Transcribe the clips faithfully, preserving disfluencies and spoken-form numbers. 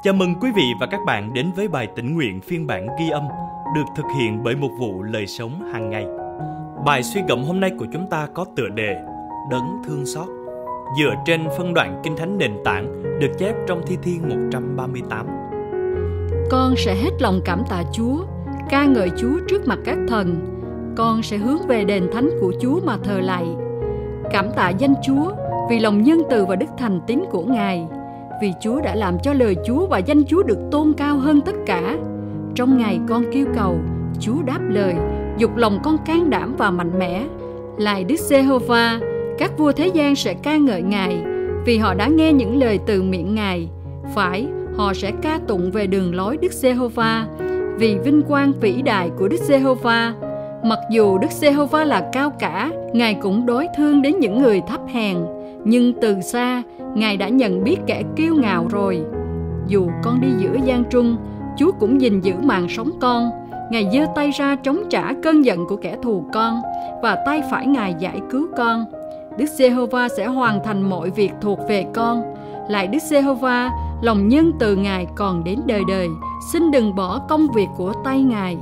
Chào mừng quý vị và các bạn đến với bài tĩnh nguyện phiên bản ghi âm được thực hiện bởi Mục vụ Lời Sống Hàng Ngày. Bài suy gẫm hôm nay của chúng ta có tựa đề Đấng Thương Xót, dựa trên phân đoạn Kinh Thánh nền tảng được chép trong Thi Thiên một trăm ba mươi tám. Con sẽ hết lòng cảm tạ Chúa, ca ngợi Chúa trước mặt các thần. Con sẽ hướng về đền thánh của Chúa mà thờ lạy. Cảm tạ danh Chúa vì lòng nhân từ và đức thành tín của Ngài, vì Chúa đã làm cho lời Chúa và danh Chúa được tôn cao hơn tất cả. Trong ngày con kêu cầu, Chúa đáp lời, dục lòng con can đảm và mạnh mẽ. Lạy Đức Giê-hô-va, các vua thế gian sẽ ca ngợi Ngài, vì họ đã nghe những lời từ miệng Ngài. Phải, họ sẽ ca tụng về đường lối Đức Giê-hô-va, vì vinh quang vĩ đại của Đức Giê-hô-va. Mặc dù Đức Giê-hô-va là cao cả, Ngài cũng đối thương đến những người thấp hèn, nhưng từ xa, Ngài đã nhận biết kẻ kiêu ngạo rồi. Dù con đi giữa gian truân, Chúa cũng gìn giữ mạng sống con. Ngài giơ tay ra chống trả cơn giận của kẻ thù con, và tay phải Ngài giải cứu con. Đức Giê-hô-va sẽ hoàn thành mọi việc thuộc về con. Lạy Đức Giê-hô-va, lòng nhân từ Ngài còn đến đời đời. Xin đừng bỏ công việc của tay Ngài.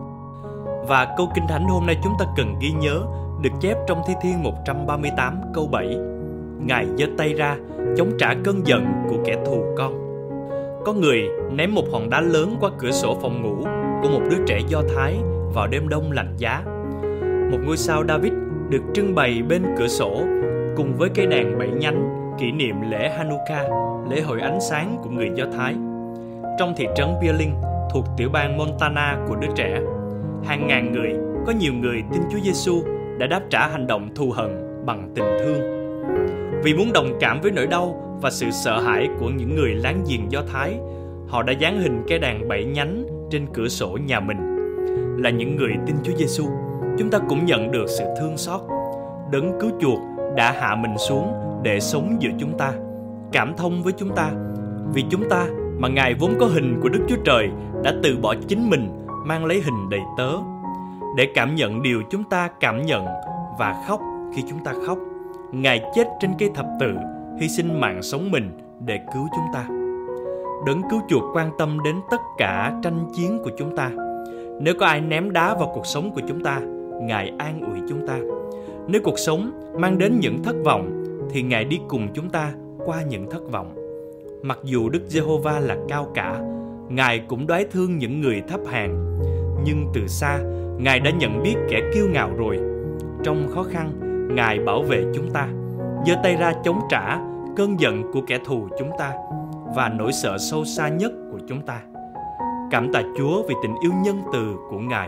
Và câu Kinh Thánh hôm nay chúng ta cần ghi nhớ được chép trong Thi Thiên một trăm ba mươi tám câu bảy. Ngài giơ tay ra chống trả cơn giận của kẻ thù con. Có người ném một hòn đá lớn qua cửa sổ phòng ngủ của một đứa trẻ Do Thái vào đêm đông lạnh giá. Một ngôi sao David được trưng bày bên cửa sổ cùng với cây đèn bảy nhánh kỷ niệm lễ Hanukkah, lễ hội ánh sáng của người Do Thái. Trong thị trấn Bieling thuộc tiểu bang Montana của đứa trẻ, hàng ngàn người, có nhiều người tin Chúa Giêsu đã đáp trả hành động thù hận bằng tình thương. Vì muốn đồng cảm với nỗi đau và sự sợ hãi của những người láng giềng Do Thái, họ đã dán hình cây đàn bảy nhánh trên cửa sổ nhà mình. Là những người tin Chúa Giêsu, chúng ta cũng nhận được sự thương xót. Đấng cứu chuộc đã hạ mình xuống để sống giữa chúng ta, cảm thông với chúng ta. Vì chúng ta mà Ngài vốn có hình của Đức Chúa Trời đã từ bỏ chính mình, mang lấy hình đầy tớ, để cảm nhận điều chúng ta cảm nhận và khóc khi chúng ta khóc. Ngài chết trên cây thập tự, hy sinh mạng sống mình để cứu chúng ta. Đấng cứu chuộc quan tâm đến tất cả tranh chiến của chúng ta. Nếu có ai ném đá vào cuộc sống của chúng ta, Ngài an ủi chúng ta. Nếu cuộc sống mang đến những thất vọng, thì Ngài đi cùng chúng ta qua những thất vọng. Mặc dù Đức Giê-hô-va là cao cả, Ngài cũng đoái thương những người thấp hèn. Nhưng từ xa, Ngài đã nhận biết kẻ kiêu ngạo rồi. Trong khó khăn, Ngài bảo vệ chúng ta, giơ tay ra chống trả cơn giận của kẻ thù chúng ta và nỗi sợ sâu xa nhất của chúng ta. Cảm tạ Chúa vì tình yêu nhân từ của Ngài.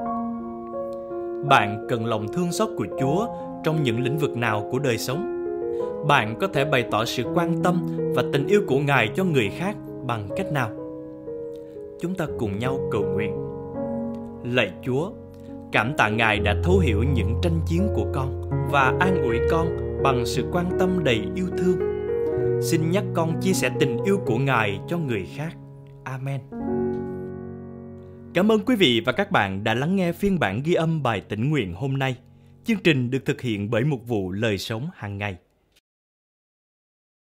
Bạn cần lòng thương xót của Chúa trong những lĩnh vực nào của đời sống? Bạn có thể bày tỏ sự quan tâm và tình yêu của Ngài cho người khác bằng cách nào? Chúng ta cùng nhau cầu nguyện. Lạy Chúa, cảm tạ Ngài đã thấu hiểu những tranh chiến của con và an ủi con bằng sự quan tâm đầy yêu thương. Xin nhắc con chia sẻ tình yêu của Ngài cho người khác. Amen. Cảm ơn quý vị và các bạn đã lắng nghe phiên bản ghi âm bài tĩnh nguyện hôm nay. Chương trình được thực hiện bởi Mục vụ Lời Sống Hàng Ngày.